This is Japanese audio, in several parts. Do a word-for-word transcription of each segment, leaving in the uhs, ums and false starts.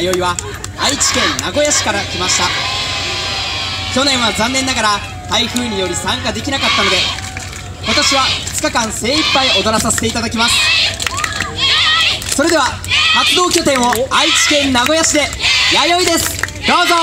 弥生は愛知県名古屋市から来ました。去年は残念ながら台風により参加できなかったので、今年はふつかかん精一杯踊らさせていただきます。それでは活動拠点を愛知県名古屋市で弥生です。どうぞ。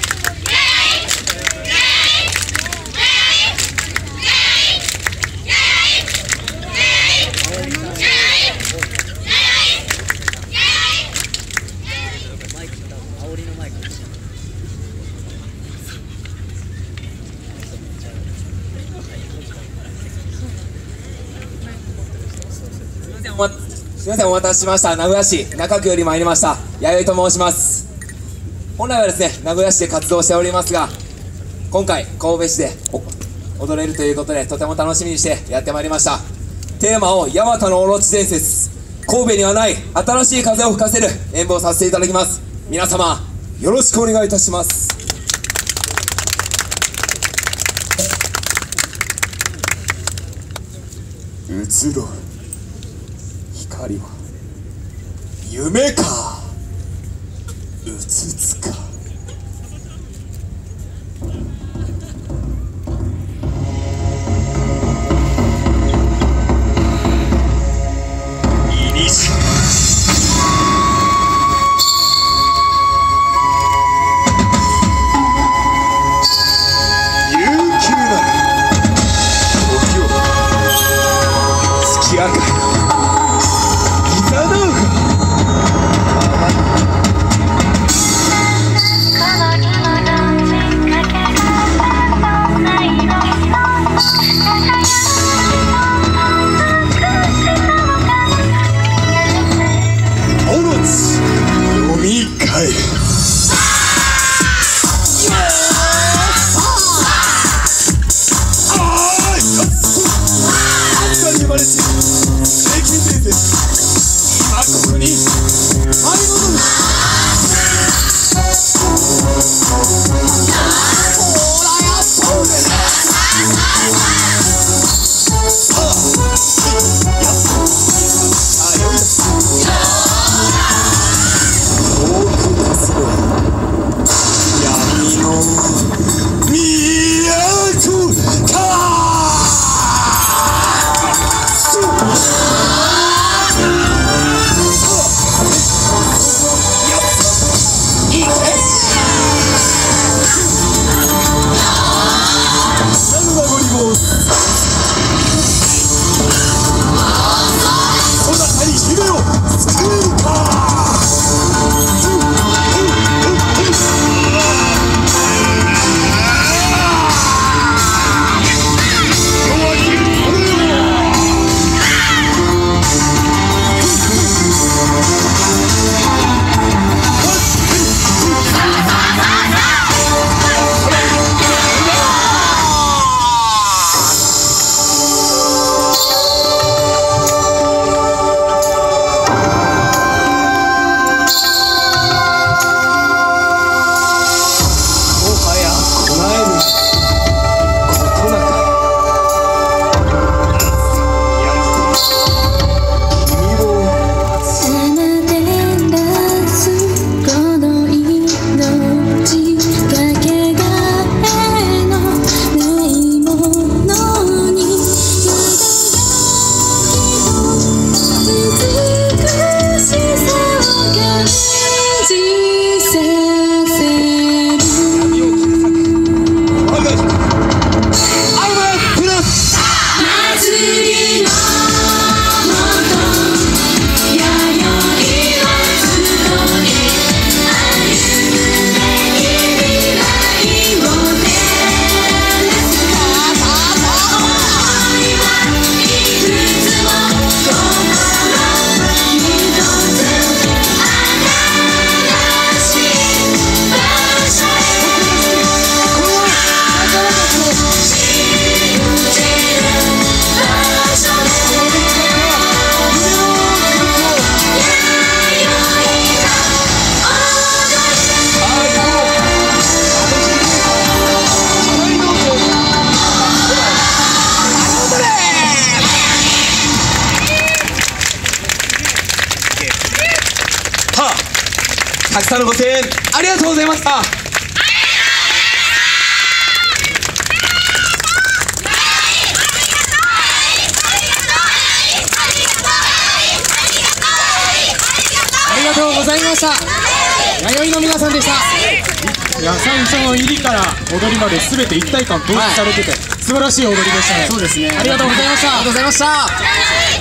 すみません、お待たせしました。名古屋市中区より参りました弥生と申します。本来はですね、名古屋市で活動しておりますが、今回神戸市で踊れるということでとても楽しみにしてやってまいりました。テーマをヤマタのオロチ伝説、神戸にはない新しい風を吹かせる演舞をさせていただきます。皆様よろしくお願いいたします。移ろう光は夢かうつつか。いにし悠久なる時を月明かり遠く立つのさんのご声援ありがとうございました。 ありがとうございました。弥生の皆さんでした。いや、最初の入りから踊りまで全て一体感統一されてて、素晴らしい踊りでしたね。 そうですね。 ありがとうございました。 ありがとうございました。